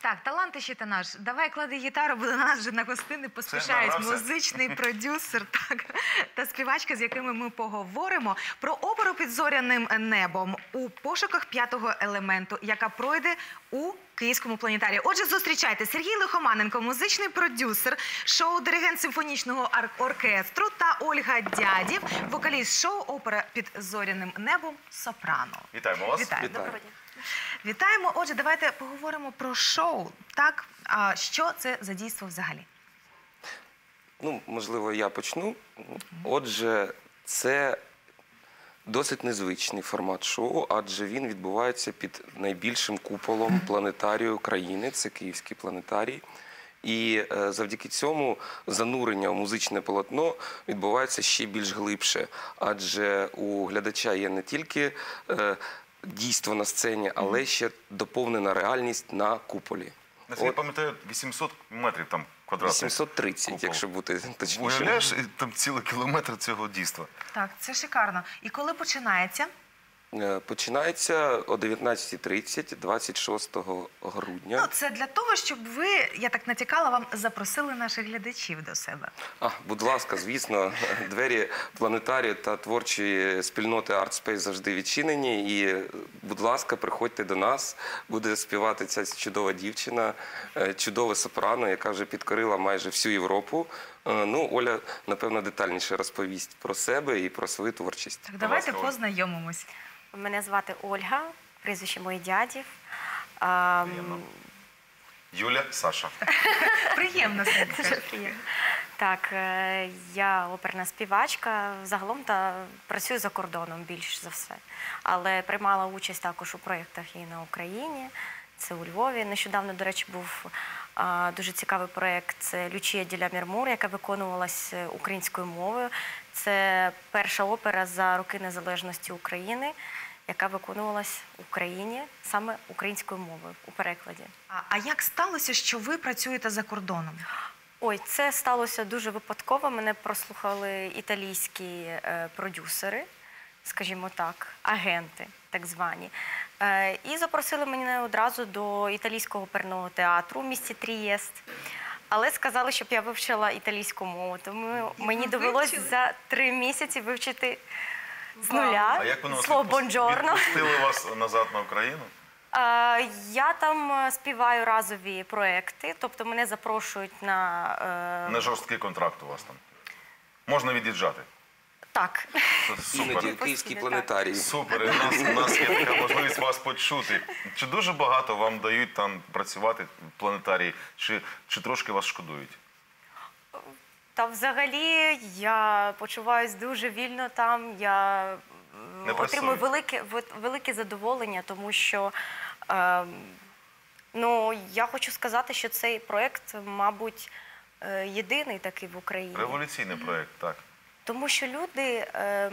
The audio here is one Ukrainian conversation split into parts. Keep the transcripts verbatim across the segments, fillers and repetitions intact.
Так, таланти та наш. Давай клади гітару, бо до нас вже на гостини поспішають музичний продюсер так, та співачка, з якими ми поговоримо про оперу «Під зоряним небом» у пошуках п'ятого елементу, яка пройде у Київському планетарії. Отже, зустрічайте, Сергій Лихоманенко, музичний продюсер, шоу-диригент симфонічного оркестру, та Ольга Дядів, вокаліст шоу «Опера під зоряним небом» сопрано. Вітаємо вас. Вітаю. Доброго дня. Вітаємо. Отже, давайте поговоримо про шоу. Так, а що це за дійство взагалі? Ну, можливо, я почну. Отже, це досить незвичний формат шоу, адже він відбувається під найбільшим куполом планетарію країни, це Київський планетарій. І е, завдяки цьому занурення у музичне полотно відбувається ще більш глибше, адже у глядача є не тільки е, дійство на сцені, але ще доповнена реальність на куполі. Я пам'ятаю, вісімсот метрів там квадратних. вісімсот тридцять, якщо бути точніше. Уявляєш, там цілий кілометр цього дійства. Так, це шикарно. І коли починається? Починається о дев'ятнадцятій тридцять, двадцять шостого грудня. Ну, це для того, щоб ви, я так натякала вам, запросили наших глядачів до себе. А, будь ласка, звісно, двері планетарію та творчої спільноти ArtSpace завжди відчинені. І, будь ласка, приходьте до нас. Буде співати ця чудова дівчина, чудове сопрано, яка вже підкорила майже всю Європу. Ну, Оля, напевно, детальніше розповість про себе і про свою творчість. Так, давайте познайомимось. Мене звати Ольга, прізвище моє Дядів. Приємно. Юля, Саша. Приємно, Дуже приємно. Так, я оперна співачка, загалом та працюю за кордоном більш за все. Але приймала участь також у проєктах і на Україні, це у Львові. Нещодавно, до речі, був а, дуже цікавий проєкт, це «Лючія ді ля Мірмур», яка виконувалась українською мовою. Це перша опера за роки незалежності України, яка виконувалась в Україні саме українською мовою у перекладі. А, а як сталося, що ви працюєте за кордоном? Ой, це сталося дуже випадково. Мене прослухали італійські е, продюсери, скажімо так, агенти так звані. Е, і запросили мене одразу до італійського оперного театру в місті Трієст. Але сказали, щоб я вивчила італійську мову, тому мені довелося за три місяці вивчити з нуля А як воно слово «бонджорно». відпустили вас назад на Україну? Е, Я там співаю разові проекти, тобто мене запрошують на... е, Не жорсткий контракт у вас там. Можна від'їжджати. Так. Це Іноді супер. в Київській планетарії. Супер. І у нас, у нас є така можливість вас почути. Чи дуже багато вам дають там працювати в планетарії, чи, чи трошки вас шкодують? Та взагалі я почуваюся дуже вільно там, я Не отримую пресують? велике, велике задоволення, тому що е, ну, я хочу сказати, що цей проєкт, мабуть, е, єдиний такий в Україні. Революційний проєкт, так. Тому що люди, е,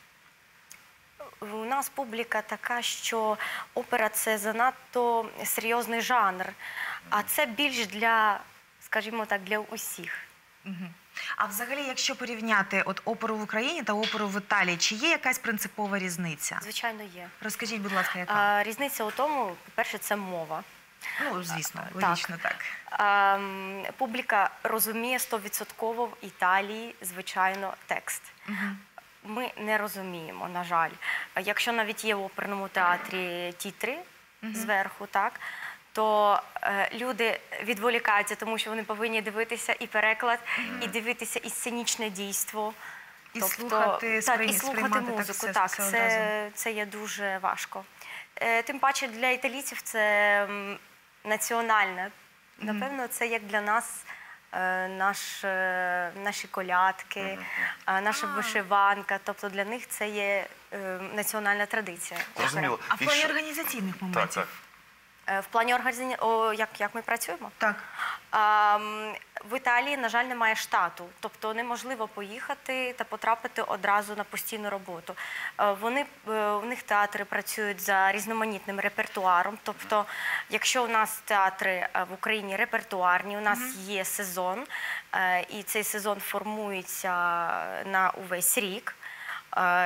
у нас публіка така, що опера – це занадто серйозний жанр, а це більш для, скажімо так, для усіх. Угу. А взагалі, якщо порівняти от оперу в Україні та оперу в Італії, чи є якась принципова різниця? Звичайно, є. Розкажіть, будь ласка, яка? А, різниця у тому, по-перше, це мова. Ну, звісно, Так. логічно так. А, публіка розуміє стовідсотково в Італії, звичайно, текст. Угу. Ми не розуміємо, на жаль. Якщо навіть є в оперному театрі тітри Угу. зверху, так, то е, люди відволікаються, тому що вони повинні дивитися і переклад, і дивитися і сценічне дійство. І Тобто, слухати, так, і сприймати слухати так музику. все- Так, все це, одразу. це є дуже важко. Е, тим паче для італійців це м, національне. Напевно, це як для нас е, наш, е, наші колядки, е, наша вишиванка. Тобто для них це є е, національна традиція. Зрозуміло. А в І плані що- організаційних Так, моментів? так. Е, В плані організації, о, як, як ми працюємо? Так. А, м, в Італії, на жаль, немає штату, тобто неможливо поїхати та потрапити одразу на постійну роботу. Е, Вони, е, у них театри працюють за різноманітним репертуаром, тобто якщо у нас театри е, в Україні репертуарні, у нас є сезон, е, і цей сезон формується на увесь рік. Е,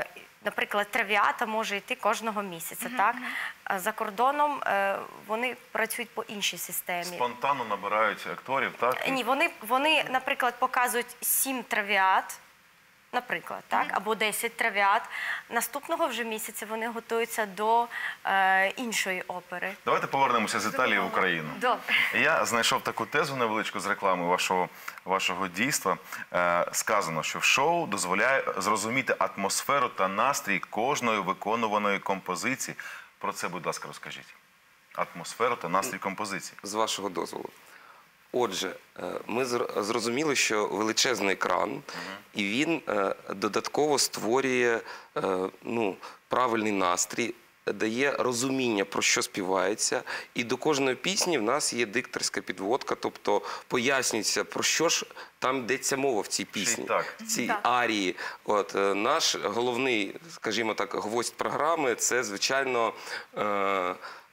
наприклад, травіата може йти кожного місяця. Так? А за кордоном е, вони працюють по іншій системі. Спонтанно набирають акторів, так? Ні, вони, вони, наприклад, показують сім травіат, наприклад, так, або десять травіат. Наступного вже місяця вони готуються до е, іншої опери. Давайте повернемося з Італії в Україну. Добре. Я знайшов таку тезу невеличку з реклами вашого, вашого дійства. Е, сказано, що в шоу дозволяє зрозуміти атмосферу та настрій кожної виконуваної композиції. Про це, будь ласка, розкажіть. Атмосферу та настрій композиції. З вашого дозволу. Отже, е, ми зр- зрозуміли, що величезний екран, і він е, додатково створює е, ну, правильний настрій, дає розуміння, про що співається. І до кожної пісні в нас є дикторська підводка, тобто пояснюється, про що ж там йдеться мова в цій пісні, так. в цій Так. арії. От, е, наш головний, скажімо так, гвоздь програми – це, звичайно, е,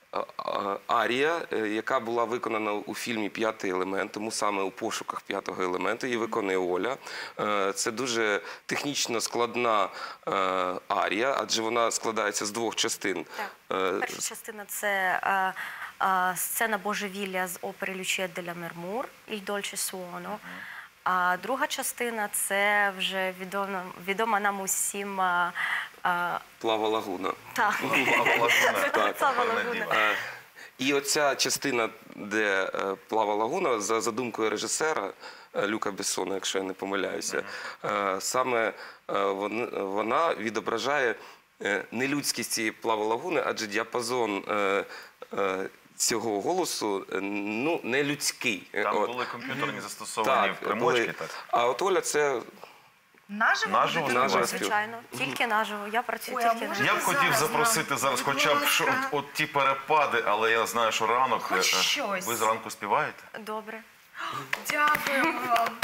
а- арія, е, яка була виконана у фільмі «П'ятий елемент», тому саме у пошуках п'ятого елементу її виконує Оля. Е, Це дуже технічно складна е, арія, адже вона складається з двох частин. Так. Е, Перша частина – це е, е, сцена божевілля з опери «Лючія деля Мермур» «Il dolce suono». А друга частина – це вже відома, відома нам усім е, е, Плава лагуна. так. Плава лагуна. Так. Плава Гарна лагуна. діва. Е, І оця частина, де е, плава лагуна, за задумкою режисера е, Люка Бессона, якщо я не помиляюся, е, саме е, вон- вона відображає е, нелюдськість цієї плава лагуни, адже діапазон е, е, цього голосу е, ну, не людський. Там От. були комп'ютерні застосовані в примочки. були. Так. А от Оля це Наживо? Наживо будете наживо робити? Звичайно, тільки наживо. Я працюю Ой, а тільки може- наживо. Я б хотів Зараз запросити нам, зараз будь хоча б що, ласка. от, от ті перепади, але я знаю, що ранок. Хоч е, щось. Ви зранку співаєте? Добре. Дякуємо вам.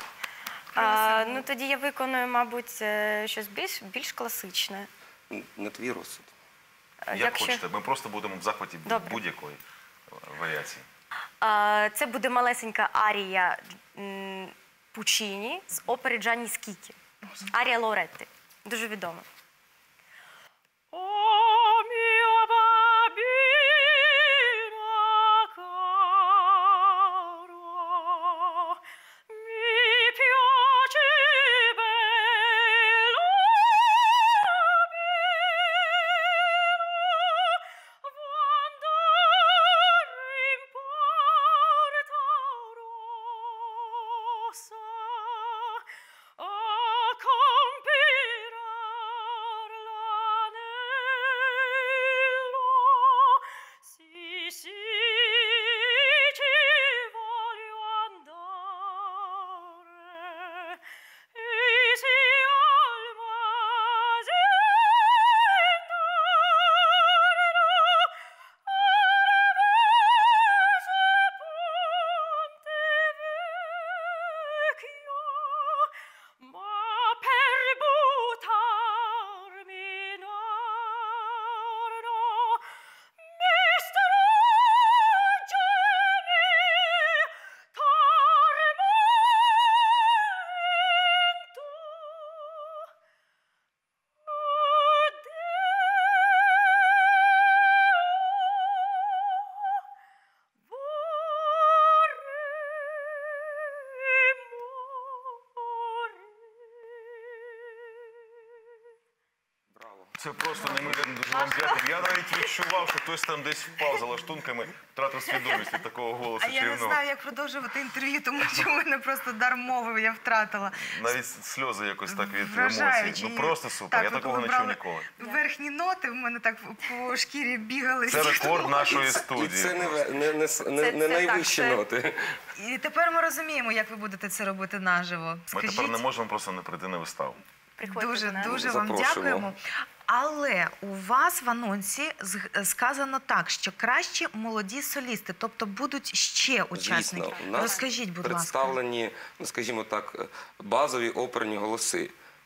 А, ну тоді я виконую, мабуть, е, щось більш, більш класичне. не твій розсуд. Е, Як хочете, ми просто будемо в захваті Добре. будь-якої е, варіації. А, це буде малесенька арія м, Пучіні з опери Джанні Скіті. Арія Лоретти. Дуже відома. О, мio bambino caro, mi piace bello, bello, quando rimporta rossa a compirar l'anello. Sì, sì, ci voglio andare, e se al ma per buttarmi in arno mi strugge e mi tormento. Браво. Це просто неймовірно, дуже вам дякую. Я навіть відчував, що хтось там десь впав за лаштунками, втратив свідомість від такого голосу А я не чарівного. знаю, як продовжувати інтерв'ю, тому що в мене просто дар мови я втратила. Навіть сльози якось так від Вражаючи. емоцій. Ну просто супер, я ви такого не чув брали ніколи. Верхні ноти в мене так по шкірі бігали. Це рекорд нашої І студії. це не, ве- не, не, с- не, Це- не це так, найвищі це- ноти. І тепер ми розуміємо, як ви будете це робити наживо. Ми тепер Скажіть. не можемо просто не прийти на виставу. Приходьте Дуже, до нас. дуже вам Запрошуємо. дякуємо. Але у вас в анонсі з- сказано так, що кращі молоді солісти, тобто будуть ще учасники. Звісно, у нас Розкажіть, будь ласка. представлені, ну скажімо так, базові оперні голоси.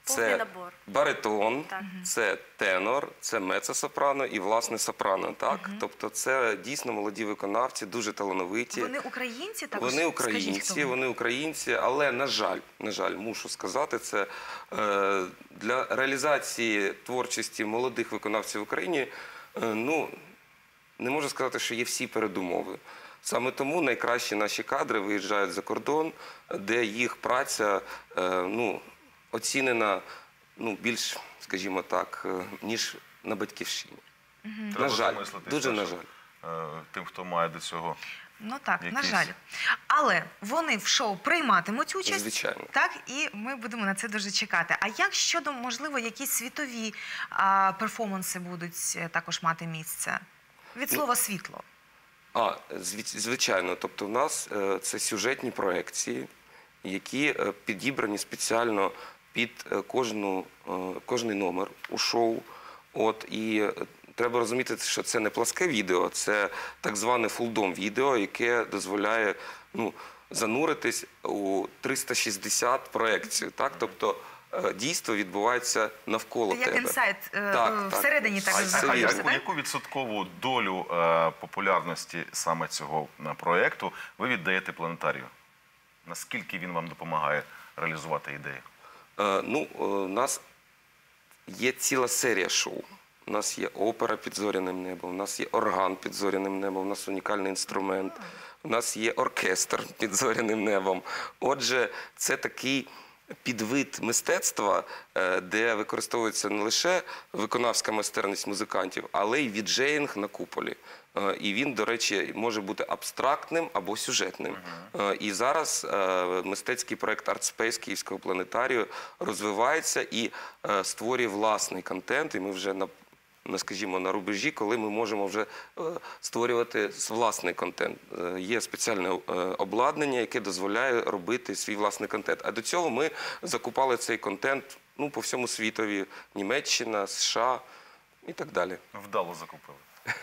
Повний Це набор. баритон, Так. це тенор, це меццо-сопрано і власне сопрано. Так, тобто це дійсно молоді виконавці, дуже талановиті. Вони українці також? Вони Скажіть, українці, хто вони українці, але на жаль, на жаль, мушу сказати, це е, для реалізації творчості молодих виконавців в Україні, е, ну не можу сказати, що є всі передумови. Саме тому найкращі наші кадри виїжджають за кордон, де їх праця е, ну, оцінена ну, більш, скажімо так, е, ніж на батьківщині. Треба На жаль, замислитись дуже теж, на жаль. е, Тим, хто має до цього. Ну так, на Якісь. жаль. Але вони в шоу прийматимуть участь. Звичайно. Так, і ми будемо на це дуже чекати. А як щодо, можливо, якісь світові а, перформанси будуть е, також мати місце? Від слова світло. А, зві- звичайно, тобто в нас е, це сюжетні проекції, які е, підібрані спеціально під е, кожну, е, кожний номер у шоу. От, і е, треба розуміти, що це не пласке відео, це так зване фулдом відео, яке дозволяє ну, зануритись у триста шістдесят проекцій. Так? Тобто е, дійство відбувається навколо Як тебе. інсайт е, Так, е, так. всередині так А, Це а знаходиться, яку, так? яку відсоткову долю е, популярності саме цього е, проєкту ви віддаєте планетарію? Наскільки він вам допомагає реалізувати ідею? Е, ну, е, у нас є ціла серія шоу. У нас є опера під зоряним небом, у нас є орган під зоряним небом, у нас унікальний інструмент, у нас є оркестр під зоряним небом. Отже, це такий підвид мистецтва, е, де використовується не лише виконавська майстерність музикантів, але й віджеїнг на куполі. Е, І він, до речі, може бути абстрактним або сюжетним. Е, І зараз е, мистецький проект «Артспейс» Київського планетарію розвивається і е, створює власний контент. І ми вже на на, скажімо, на рубежі, коли ми можемо вже е, створювати власний контент. Е, Є спеціальне е, обладнання, яке дозволяє робити свій власний контент. А до цього ми закупали цей контент ну, по всьому світові. Німеччина, США і так далі. Вдало закупили.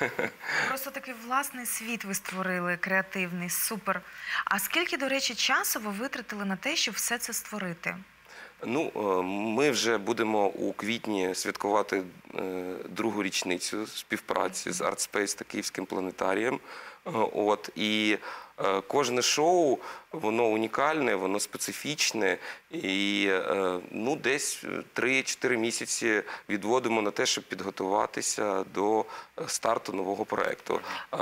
Просто такий власний світ ви створили, креативний, супер. А скільки, до речі, часу ви витратили на те, щоб все це створити? Ну, е, ми вже будемо у квітні святкувати е, другу річницю співпраці з «Артспейс» та Київським планетарієм. Е, От, і е, кожне шоу, воно унікальне, воно специфічне. І е, ну, десь три-чотири місяці відводимо на те, щоб підготуватися до старту нового проєкту. Е,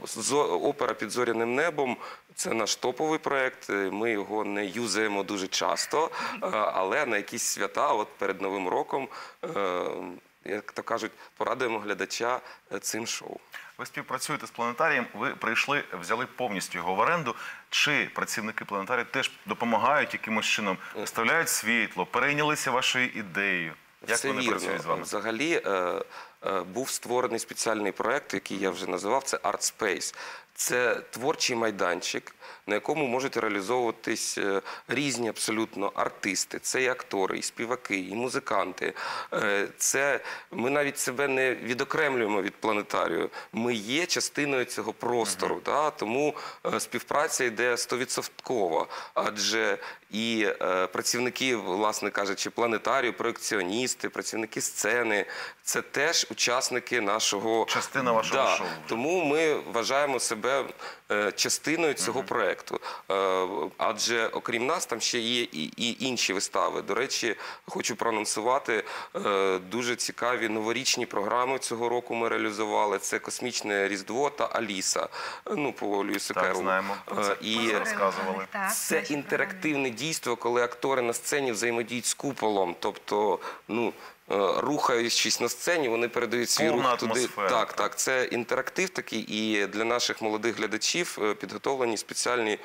зо- Опера під зоряним небом – це наш топовий проєкт. Ми його не юзаємо дуже часто, е, але на якісь свята, от перед Новим роком, е, як то кажуть, порадуємо глядача е, цим шоу. Ви співпрацюєте з планетарієм, ви прийшли, взяли повністю його в оренду. Чи працівники планетарію теж допомагають якимось чином, вставляють світло, перейнялися вашою ідеєю? Як Все вони вірно. працюють з вами? Взагалі е, е, був створений спеціальний проєкт, який я вже називав, це «Артспейс». Це творчий майданчик, на якому можуть реалізовуватись е, різні абсолютно артисти. Це і актори, і співаки, і музиканти. Е, Це ми навіть себе не відокремлюємо від планетарію. Ми є частиною цього простору. Да? Тому е, співпраця йде стовідсотково. Адже і е, працівники, власне кажучи, планетарію, проекціоністи, працівники сцени – це теж учасники нашого Частина вашого Да. шоу вже. Тому ми вважаємо себе е, частиною цього проєкту. Е, Адже окрім нас там ще є і, і інші вистави. До речі, хочу проанонсувати е, дуже цікаві новорічні програми цього року ми реалізували. Це «Космічне Різдво» та «Аліса». Ну, по Льюісу Так, Керролу. знаємо. Про це Е, І Поговорили розказували. про них, так, це наші програми. інтерактивне дійство, коли актори на сцені взаємодіють з куполом. Тобто, ну, е, рухаючись на сцені, вони передають свій Повна рух туди. атмосфера. Так, так, це інтерактив такий, і для наших молодих глядачів е, підготовлені спеціальні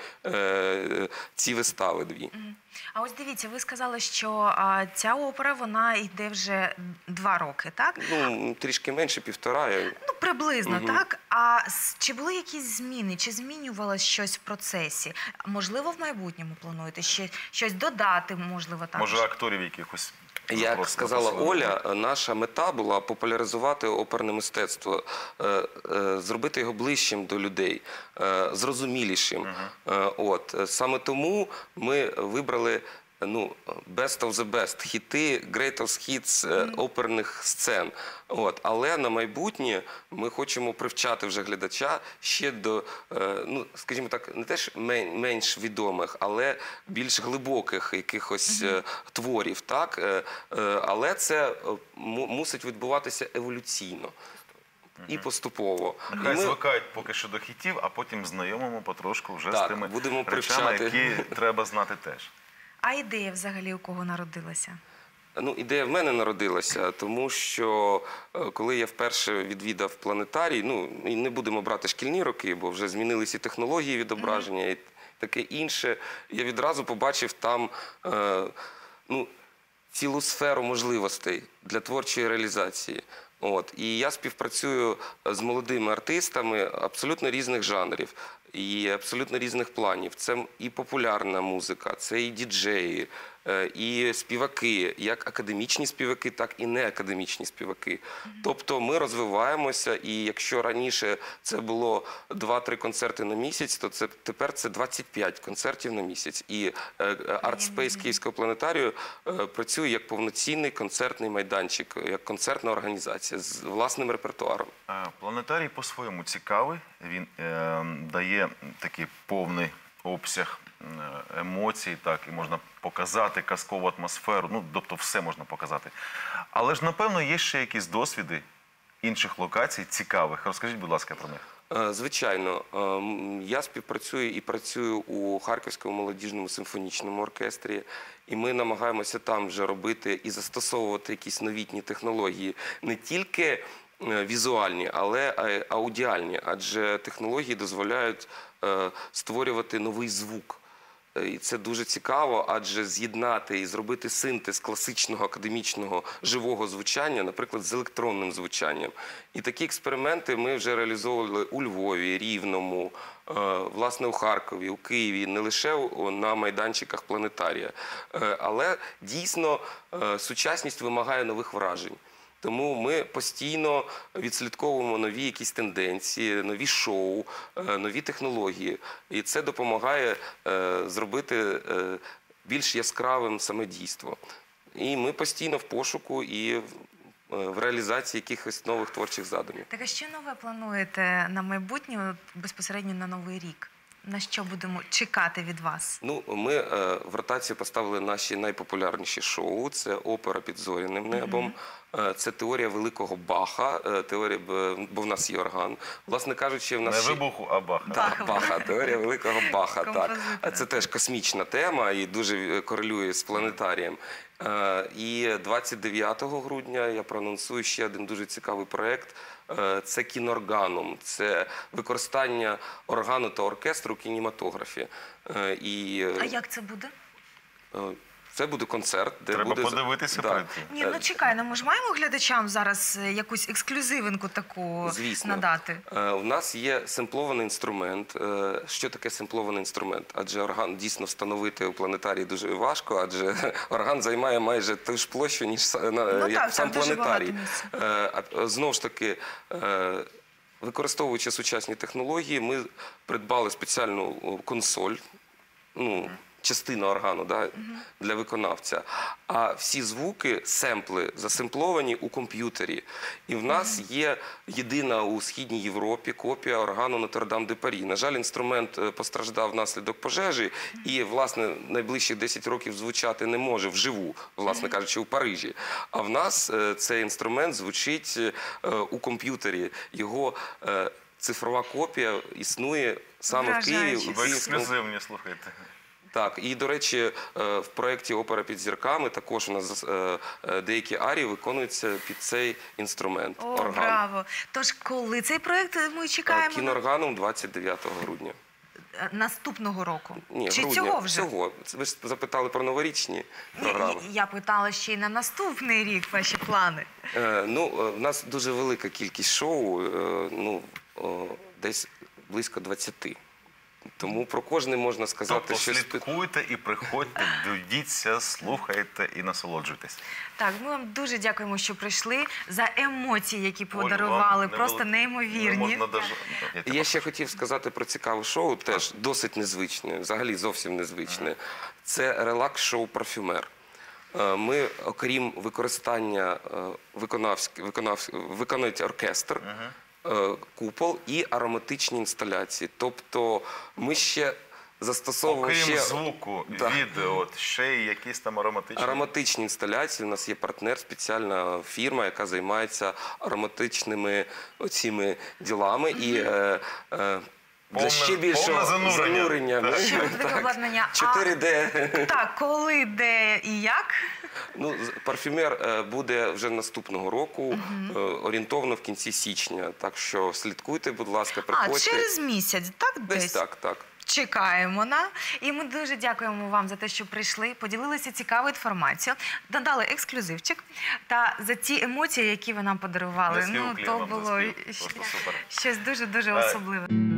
е, ці вистави дві. А ось дивіться, ви сказали, що а, ця опера, вона йде вже два роки, так? Ну, трішки менше, півтора. я- Ну, приблизно, так? А с- чи були якісь зміни? Чи змінювалось щось в процесі? Можливо, в майбутньому плануєте ще щось додати, можливо, також? Може, акторів якихось? Як просто сказала запросили? Оля, наша мета була популяризувати оперне мистецтво, е, е, зробити його ближчим до людей, е, зрозумілішим. Е, От. Саме тому ми вибрали ну, best of the best, хіти, greatest hits е, оперних сцен. От. Але на майбутнє ми хочемо привчати вже глядача ще до, е, ну, скажімо так, не теж мен- менш відомих, але більш глибоких якихось е, творів. Так? Е, е, але це е, му- мусить відбуватися еволюційно. І поступово. Нехай І ми- звикають поки що до хітів, а потім знайомимо потрошку вже Так, з тими будемо речами, привчати. які треба знати теж. А ідея взагалі у кого народилася? Ну, ідея в мене народилася, тому що е, коли я вперше відвідав планетарій, ну, і не будемо брати шкільні роки, бо вже змінилися і технології відображення, і таке інше, я відразу побачив там е, ну, цілу сферу можливостей для творчої реалізації. От. І я співпрацюю з молодими артистами абсолютно різних жанрів і абсолютно різних планів. Це і популярна музика, це і діджеї, е, і співаки, як академічні співаки, так і неакадемічні співаки. Тобто ми розвиваємося, і якщо раніше це було два-три концерти на місяць, то це, тепер це двадцять п'ять концертів на місяць. І е, Art Space Київського планетарію е, працює як повноцінний концертний майданчик, як концертна організація з власним репертуаром. А, Планетарій по-своєму цікавий. Він е, дає такий повний обсяг е, емоцій, так, і можна показати казкову атмосферу, ну, тобто все можна показати. Але ж, напевно, є ще якісь досвіди інших локацій цікавих. Розкажіть, будь ласка, про них. Е, Звичайно, Е, м, я співпрацюю і працюю у Харківському молодіжному симфонічному оркестрі, і ми намагаємося там вже робити і застосовувати якісь новітні технології, не тільки е, візуальні, але й аудіальні, адже технології дозволяють е, створювати новий звук. Е, І це дуже цікаво, адже з'єднати і зробити синтез класичного академічного живого звучання, наприклад, з електронним звучанням. І такі експерименти ми вже реалізовували у Львові, Рівному, е, власне, у Харкові, у Києві, не лише у- на майданчиках планетарія. Е, Але дійсно е, сучасність вимагає нових вражень. Тому ми постійно відслідковуємо нові якісь тенденції, нові шоу, е, нові технології. І це допомагає е, зробити е, більш яскравим саме дійство. І ми постійно в пошуку і в, е, в реалізації якихось нових творчих задумів. Так а що нове плануєте на майбутнє, от безпосередньо на Новий рік? На що будемо чекати від вас? Ну, ми е, в ротацію поставили наші найпопулярніші шоу. Це опера «Під зоряним небом», е, це теорія великого Баха, е, теорія, б- бо в нас є орган. Власне кажучи, в нас Не ще- вибуху, а баха. Так, Баха, теорія великого Баха. Так. Композитора. Це теж космічна тема і дуже е, корелює з планетарієм. Е, І двадцять дев'ятого грудня я проанонсую ще один дуже цікавий проєкт. Е, Це кінорганом, це використання органу та оркестру у кінематографі. Е, І е, А як це буде? е, це буде концерт, де Треба буде подивитися Да. перед цим. Ні, ну чекай, ну ми ж маємо глядачам зараз е, якусь ексклюзивинку таку Звісно. надати. Е, У нас є семплований інструмент. Е, Що таке семплований інструмент? Адже орган дійсно встановити у планетарії дуже важко, адже орган займає майже ту ж площу, ніж са- на- Ну як так, сам так, дуже планетарій. багато місця. Е, а, Знову ж таки, е, використовуючи сучасні технології, ми придбали спеціальну о, консоль. Ну, частина органу, да, для виконавця. А всі звуки, семпли, засемпловані у комп'ютері. І в нас є єдина у Східній Європі копія органу Нотр-Дам-де-Парі. На жаль, інструмент е, постраждав внаслідок пожежі і, власне, найближчі десять років звучати не може вживу, власне кажучи, у Парижі. А в нас е, цей інструмент звучить е, у комп'ютері. Його е, цифрова копія існує саме в Києві. Вражаюче. у Ви Київському- ексклюзивні, слухайте. Так, і, до речі, е, в проєкті «Опера під зірками» також у нас е, е, деякі арії виконуються під цей інструмент. О, орган. браво! Тож, коли цей проєкт ми Е, чекаємо? Кінорганом двадцять дев'ятого грудня. Е, Наступного року? Ні, Чи грудня. цього вже? Цього. Ви ж запитали про новорічні Ні, програми. ні, я питала ще й на наступний рік ваші плани. Е, ну, е, в нас дуже велика кількість шоу, е, ну, о, десь близько двадцяти. Тому про кожний можна сказати, Тобто що слідкуйте і приходьте, дивіться, слухайте і насолоджуйтесь. Так, ми вам дуже дякуємо, що прийшли, за емоції, які Оль, подарували, вам просто не неймовірні. можна даже... Я І я ще хотів сказати про цікаве шоу, теж досить незвичне, взагалі зовсім незвичне. Це релакс-шоу «Парфюмер». Е, Ми, окрім використання, е, виконавськ- виконавськ- виконують оркестр, е, купол і ароматичні інсталяції. Тобто ми ще застосовуємо Окрім ще звуку, Да. відео, от, ще й якісь там ароматичні. ароматичні інсталяції. У нас є партнер, спеціальна фірма, яка займається ароматичними оціми ділами. І е, е, для Повне- ще більшого повне занурення. занурення. Так. Що це таке обладнання? А, чотири де. Так, коли, де і як? Ну, з- парфюмер е, буде вже наступного року, е, орієнтовно в кінці січня. Так що слідкуйте, будь ласка, А, приходьте. через місяць, так Десь десь? так, так. Чекаємо на. І ми дуже дякуємо вам за те, що прийшли, поділилися цікавою інформацією, додали ексклюзивчик та за ті емоції, які ви нам подарували. Низький Ну, уклін то вам за було спів. Просто супер. щось дуже-дуже Е, особливе.